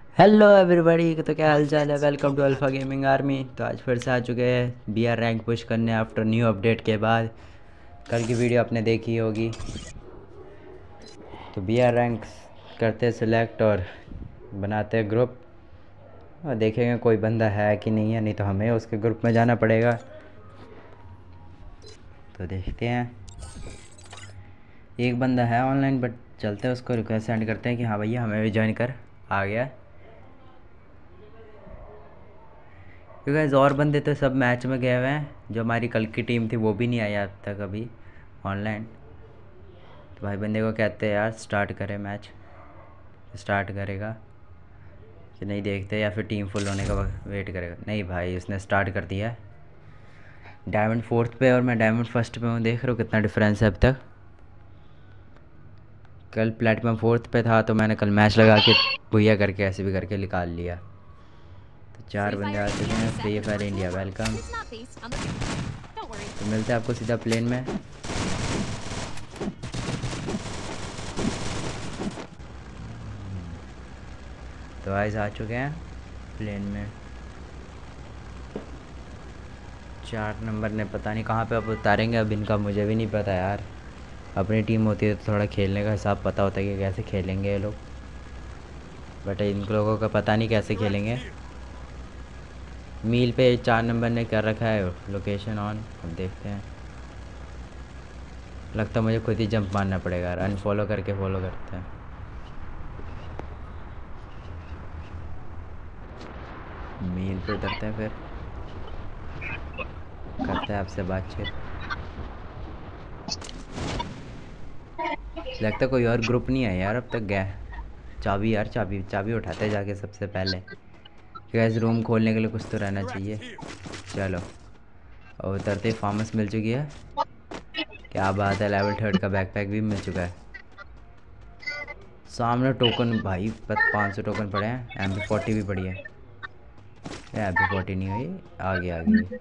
Hello everybody, तो क्या हाल चाल है। Welcome to Alpha gaming army. तो आज फिर से आ चुके हैं बीआर रैंक पुश करने आफ्टर न्यू अपडेट के बाद। कल की वीडियो आपने देखी होगी। तो बीआर रैंक करते सिलेक्ट और बनाते हैं ग्रुप और देखेंगे कोई बंदा है कि नहीं है, नहीं तो हमें उसके ग्रुप में जाना पड़ेगा। तो देखते हैं, एक बंदा है ऑनलाइन बट चलते हैं उसको रिक्वेस्ट सेंड करते हैं कि हाँ भैया हमें भी ज्वाइन कर। आ गया क्योंकि और बंदे तो सब मैच में गए हुए हैं। जो हमारी कल की टीम थी वो भी नहीं आई अब तक अभी ऑनलाइन। तो भाई बंदे को कहते हैं यार स्टार्ट करें मैच। स्टार्ट करेगा कि नहीं देखते, या फिर टीम फुल होने का वेट करेगा। नहीं भाई उसने स्टार्ट कर दिया है। डायमंड फोर्थ पे और मैं डायमंड फर्स्ट पे हूँ। देख रहे हो कितना डिफरेंस है अब तक। कल प्लेटिनम फोर्थ पे था तो मैंने कल मैच लगा के भैया करके ऐसे भी करके निकाल लिया। तो चार बंदे आ चुके हैं। Free Fire India welcome. तो मिलते हैं आपको सीधा प्लेन में। तो आइज आ चुके हैं प्लेन में। 4 नंबर ने पता नहीं कहाँ पे अब उतारेंगे। अब इनका मुझे भी नहीं पता यार। अपनी टीम होती है तो थोड़ा खेलने का हिसाब पता होता है कि कैसे खेलेंगे ये लोग, बट इन लोगों का पता नहीं कैसे खेलेंगे। मील पे 4 नंबर ने कर रखा है लोकेशन ऑन। अब देखते हैं। लगता है मुझे खुद ही जंप मारना पड़ेगा यार। अनफॉलो करके फॉलो करते हैं। मील पे उतरते हैं, फिर करते हैं आपसे बातचीत। लगता है कोई और ग्रुप नहीं है यार अब तक गया। चाबी यार, चाबी चाबी उठाते हैं जाके सबसे पहले। गैस रूम खोलने के लिए कुछ तो रहना चाहिए। चलो, और उतरते ही फार्मस मिल चुकी है। क्या बात है, लेवल 3 का बैकपैक भी मिल चुका है। सामने टोकन भाई 500 टोकन पड़े हैं। MP40 भी पड़ी है। MP40 नहीं हुई, आगे आ गई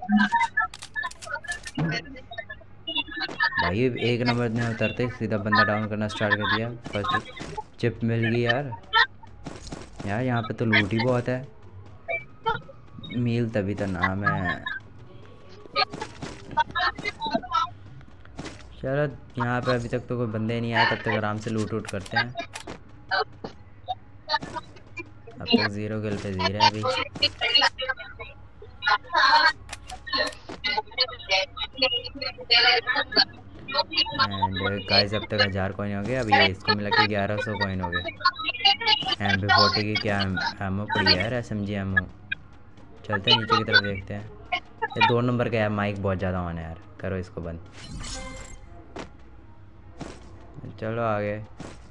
भाई। एक नंबर ने उतरते ही सीधा बंदा डाउन करना स्टार्ट कर दिया। फर्स्ट चिप मिल गई यार। यार यहाँ पे तो लूट ही बहुत है। मील तभी तो नाम है। चलो, यहाँ पे अभी तक तो कोई बंदे नहीं आए, तब तक आराम से लूट वूट करते हैं। अब तक 0 किल पे 0 है अभी। एंड गाइस अब तक 1000 कॉइन हो गए। अब ये इसको मिला के 1100 कॉइन हो गए। MP40 की क्या एमओ पड़ी है यार, SMG एमओ। चलते हैं नीचे की तरफ, देखते हैं। ये 2 नंबर का यार माइक बहुत ज़्यादा ऑन है यार, करो इसको बंद। चलो आगे।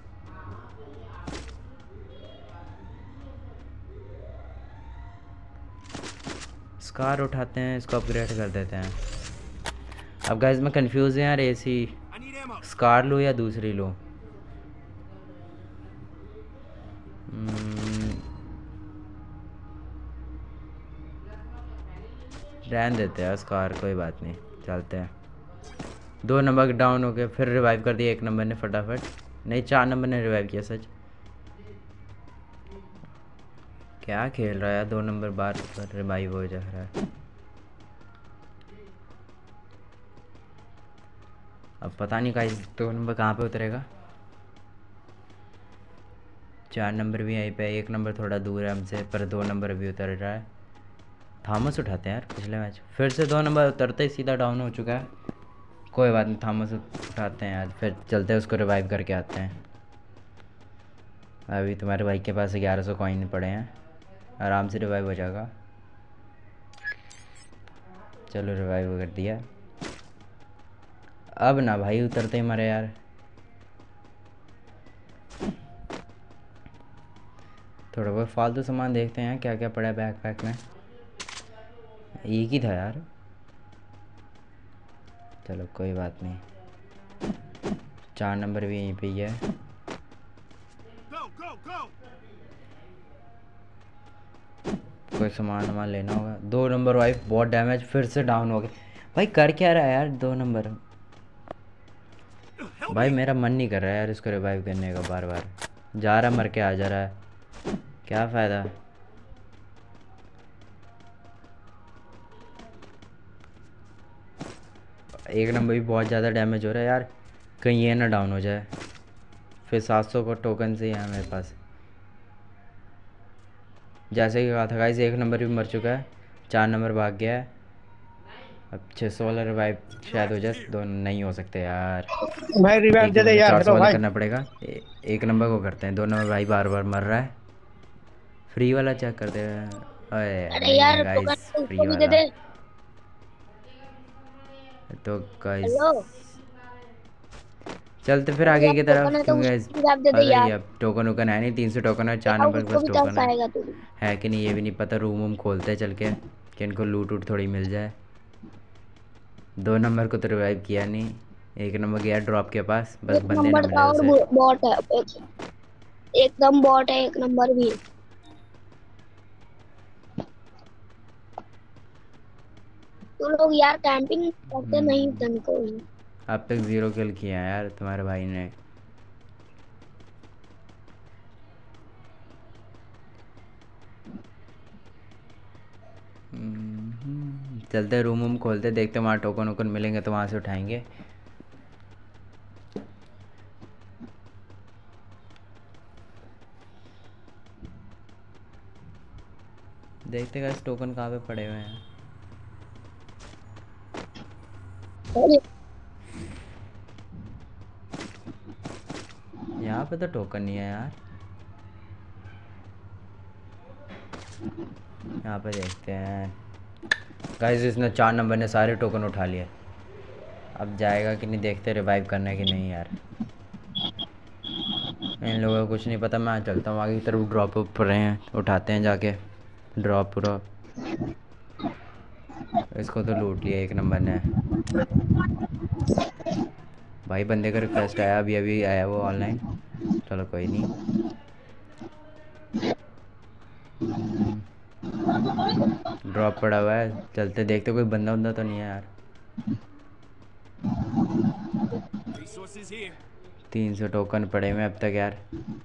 स्कार उठाते हैं, इसको अपग्रेड कर देते हैं। अब गाइस मैं कंफ्यूज हूँ यार, ऐसी स्कार लूँ या दूसरी लूँ। रहन देते हैं स्कार, कोई बात नहीं। चलते हैं। 2 नंबर डाउन हो गए, फिर रिवाइव कर दिया 1 नंबर ने फटाफट। नहीं, 4 नंबर ने रिवाइव किया सच। क्या खेल रहा है यार, 2 नंबर बार रिवाइव हो जा रहा है। अब पता नहीं गाइस 2 नंबर कहाँ पे उतरेगा। 4 नंबर भी यहीं पे, 1 नंबर थोड़ा दूर है हमसे, पर 2 नंबर भी उतर रहा है। थॉमस उठाते हैं यार, पिछले मैच फिर से 2 नंबर उतरते ही सीधा डाउन हो चुका है। कोई बात नहीं, थॉमस उठाते हैं यार, फिर चलते हैं उसको रिवाइव करके आते हैं। अभी तुम्हारे भाई के पास 1100 कॉइन पड़े हैं, आराम से रिवाइव हो जाएगा। चलो रिवाइव कर दिया। अब ना भाई उतरते ही मरे यार। थोड़ा बहुत फालतू सामान देखते हैं क्या क्या पड़ा है बैकपैक में। एक ही था यार। चलो कोई बात नहीं। 4 नंबर भी यहीं पे ही है। कोई सामान वामान लेना होगा। 2 नंबर वाइफ बहुत डैमेज, फिर से डाउन हो गए। भाई कर क्या रहा है यार 2 नंबर। भाई मेरा मन नहीं कर रहा है यार इसको रिवाइव करने का। बार बार जा रहा, मर के आ जा रहा है। क्या फ़ायदा। एक नंबर भी बहुत ज़्यादा डैमेज हो रहा है यार, कहीं ये ना डाउन हो जाए। फिर 700 को टोकन से ही है मेरे पास। जैसे कि कहा था गाइस, एक नंबर भी मर चुका है, 4 नंबर भाग गया है। अब 600 वाला रिवाइव शायद हो जाए, दो नहीं हो सकते यार। भाई रिवाइव एक ही दे दे बंदा यार, 400 हेलो वाला भाई। करना पड़ेगा। एक नंबर को करते हैं, 2 नंबर भाई बार बार मर रहा है। फ्री वाला चेक करते हैं। अरे अरे नहीं है यार गाइस, टोकन तो फ्री उसको भी दे वाला। दे। तो गाइस हेलो। चलते फिर अरे आगे यार की टोकन तरफ, है तो क्योंकि गाइस उसको रिवाइव दे दे पता ही यार। है अब टोकन वोकन है नहीं। 300 टोकन है, 4 देखा नंबर के उसको पास भी टोकन तरस आएगा तू। है कि नहीं ये भी नहीं पता। रूम वूम खोलते हैं चल के, कि इनको लूट वूट थोड़ी मिल जाए। 2 नंबर को तो रिवाइव किया नहीं, 1 नंबर गया ड्रॉप के पास, बस एक बंदे ना नंबर का मिले और उसे। बॉट है एकदम बॉट है एक नंबर भी। तो लोग यार कैंपिंग करते नहीं तन को। अब तक 0 किल किया है यार तुम्हारे भाई ने। चलते रूम वूम खोलते, देखते वहाँ टोकन वोकन मिलेंगे तो वहाँ से उठाएंगे। देखते गाइस टोकन कहाँ पे पड़े हुए हैं। अरे यहाँ पे तो टोकन नहीं है यार। यहाँ पे देखते हैं गाइस, इसने 4 नंबर ने सारे टोकन उठा लिए। अब जाएगा कि नहीं देखते, रिवाइव करना है कि नहीं यार। इन लोगों को कुछ नहीं पता, मैं चलता हूँ आगे की तरफ। ड्रॉप अप रहे हैं, उठाते हैं जाके ड्रॉप पूरा। इसको तो लूट लिया 1 नंबर ने। भाई बंदे का रिक्वेस्ट आया, अभी अभी आया वो ऑनलाइन। चलो कोई नहीं। ड्रॉप पड़ा हुआ है, चलते देखते कोई बंदा बंदा तो नहीं है यार। 300 टोकन पड़े हुए अब तक यार।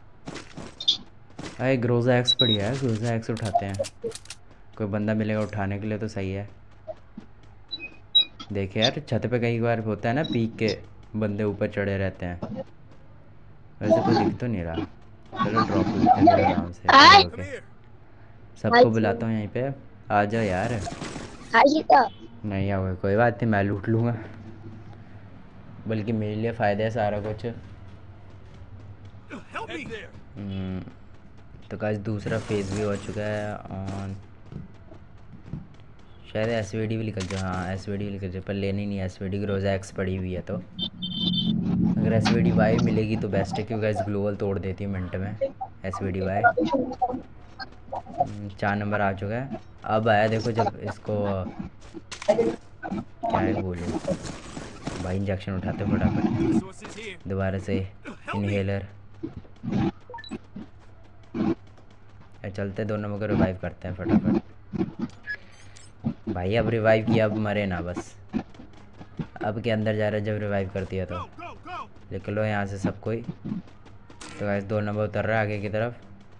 अरे ग्रोजा एक्स पड़ी है, ग्रोजा एक्स उठाते हैं। कोई बंदा मिलेगा उठाने के लिए तो सही है। देखे यार छत पे कई बार होता है ना, पीक के बंदे ऊपर चढ़े रहते हैं। वैसे कोई दिख तो नहीं रहा। चलो ड्रॉप लूटते हैं फिर आराम से खड़े हाय होके। हाय सबको बुलाता हूँ यहीं पे, आ जाओ यार। हाय सीता। नहीं आओगे कोई बात नहीं, मैं लूट लूँगा। बल्कि मेरे लिए फ़ायदा है सारा कुछ। तो गाइस दूसरा फेज़ भी हो चुका है ऑन। शायद एसवीडी भी निकल जाए। हाँ एसवीडी भी निकल जाए, पर लेनी नहीं है एसवीडी, ग्रोजा एक्स पड़ी हुई है। तो अगर एसवीडी वाई मिलेगी तो बेस्ट है, क्योंकि गाइस ग्लोबल तोड़ देती है मिनट में एसवीडी वाई। 4 नंबर आ चुका है। अब आया देखो, जब इसको क्या है बोलूँ भाई, इंजेक्शन उठाते फटाफट दोबारा से। इनहेलर चलते, 2 नंबर को रिवाइव करते हैं फटाफट। भाई अब रिवाइव किया, अब मरे ना बस। अब के अंदर जा रहा है जब रिवाइव कर दिया तो। निकलो लो यहाँ से सब कोई। तो गाइस 2 नंबर उतर रहा है आगे की तरफ।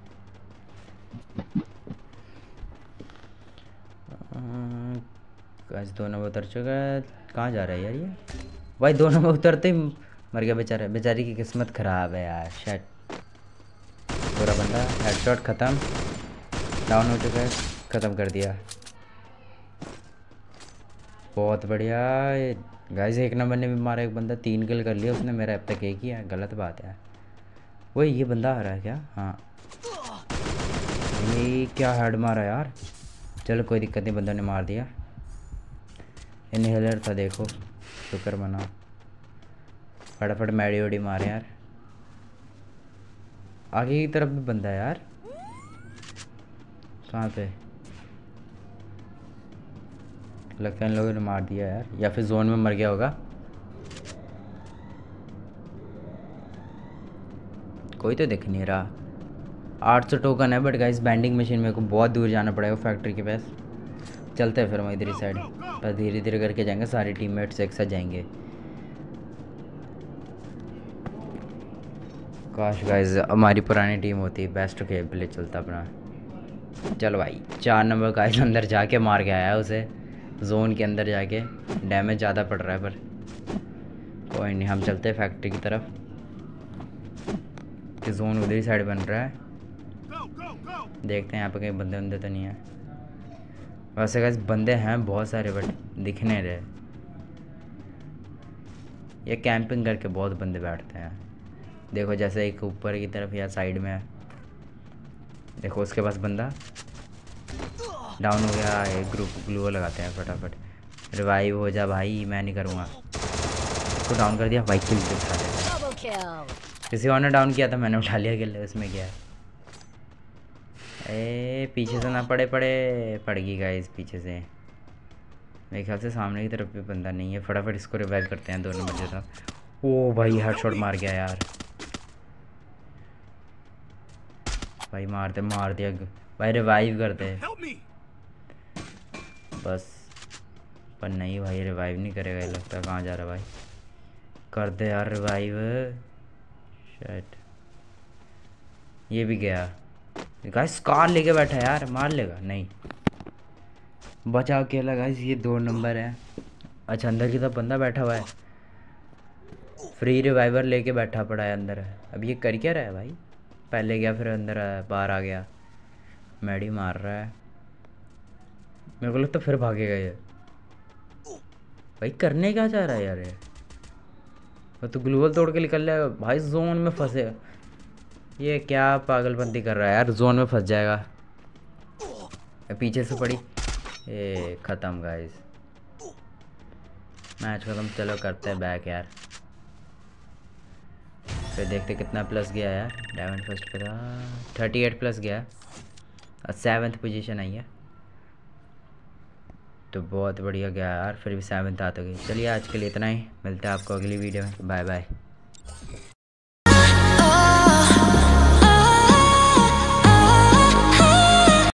गाइस 2 नंबर उतर चुका है। कहाँ जा रहा है यार ये। भाई 2 नंबर उतरते ही मर गया बेचारा, बेचारी की किस्मत ख़राब है यार। शट, पूरा बंदा हेडशॉट ख़त्म, डाउन हो चुका है, ख़त्म कर दिया। बहुत बढ़िया। गाइस 1 नंबर ने भी मारा एक बंदा, 3 किल कर लिया उसने, मेरा अब तक एक ही है। गलत बात है। वही ये बंदा आ रहा है क्या। हाँ ये क्या हेड मारा यार। चलो कोई दिक्कत नहीं, बंदा ने मार दिया। इनहेलर था देखो, शुक्र मनाओ। फटाफट मैडी वैडी मारे यार। आगे की तरफ भी बंदा है यार। कहाँ पे। लगता है इन लोगों ने मार दिया यार, या फिर जोन में मर गया होगा। कोई तो दिख नहीं रहा। 800 टोकन है, बट गाइस बैंडिंग मशीन मेरे को बहुत दूर जाना पड़ेगा फैक्ट्री के पास। चलते हैं फिर हम इधर ही साइड, बस धीरे धीरे करके जाएंगे, सारे टीममेट्स एक साथ जाएंगे। काश गाइस हमारी पुरानी टीम होती, बेस्ट गेम प्ले चलता अपना। चलो भाई 4 नंबर का इस अंदर जाके मार के आया उसे, जोन के अंदर जाके। डैमेज ज़्यादा पड़ रहा है पर कोई नहीं, हम चलते हैं फैक्ट्री की तरफ कि जोन उधर ही साइड बन रहा है। देखते हैं यहाँ पे कहीं बंदे बंदे तो नहीं है। वैसे गाइस बंदे हैं बहुत सारे बट दिख नहीं रहे। ये कैंपिंग करके बहुत बंदे बैठते हैं। देखो जैसे एक ऊपर की तरफ या साइड में है, देखो उसके पास बंदा डाउन हो गया। एक ग्रुप ग्लू लगाते हैं फटाफट। रिवाइव हो जा भाई, मैं नहीं करूँगा। उसको डाउन कर दिया भाई, किल भी उठा लिया। किसी और ने डाउन किया था, मैंने उठा लिया किल, उसमें क्या है। ए पीछे से ना पड़ गई गाइस पीछे से। मेरे ख्याल से सामने की तरफ भी बंदा नहीं है। फटाफट इसको रिवाइव करते हैं, 2 नंबर जैसा। ओ भाई हेडशॉट मार गया यार भाई, मार दिया भाई, रिवाइव करते बस। पर नहीं भाई रिवाइव नहीं करेगा, ये लगता है। कहाँ जा रहा है भाई, कर दे यार रिवाइव। शायद ये भी गया। गाइस कार लेके बैठा है यार, मार लेगा नहीं। बचा अकेला गाइस, ये 2 नंबर है। अच्छा अंदर की तरफ बंदा बैठा हुआ है, फ्री रिवाइवर लेके बैठा पड़ा है अंदर। अब ये कर क्या रहा है भाई, पहले गया फिर अंदर आया, बाहर आ गया, मैडी मार रहा है। मेरे को लगता फिर भागेगा ये। भाई करने क्या चाह रहा है यार ये, तो ग्लूवल तोड़ के निकल जाएगा भाई, जोन में फंसे। ये क्या पागलपंती कर रहा है यार, जोन में फंस जाएगा। पीछे से पड़ी, ये ख़त्म गाइस, मैच ख़त्म। चलो करते हैं बैक यार, फिर देखते कितना प्लस गया यार। डायमंड फर्स्ट पे था, 38 प्लस गया और 7th पोजीशन आई है, तो बहुत बढ़िया गया यार। फिर भी 7th आ तो गई। चलिए आज के लिए इतना ही, मिलते हैं आपको अगली वीडियो में। Bye bye.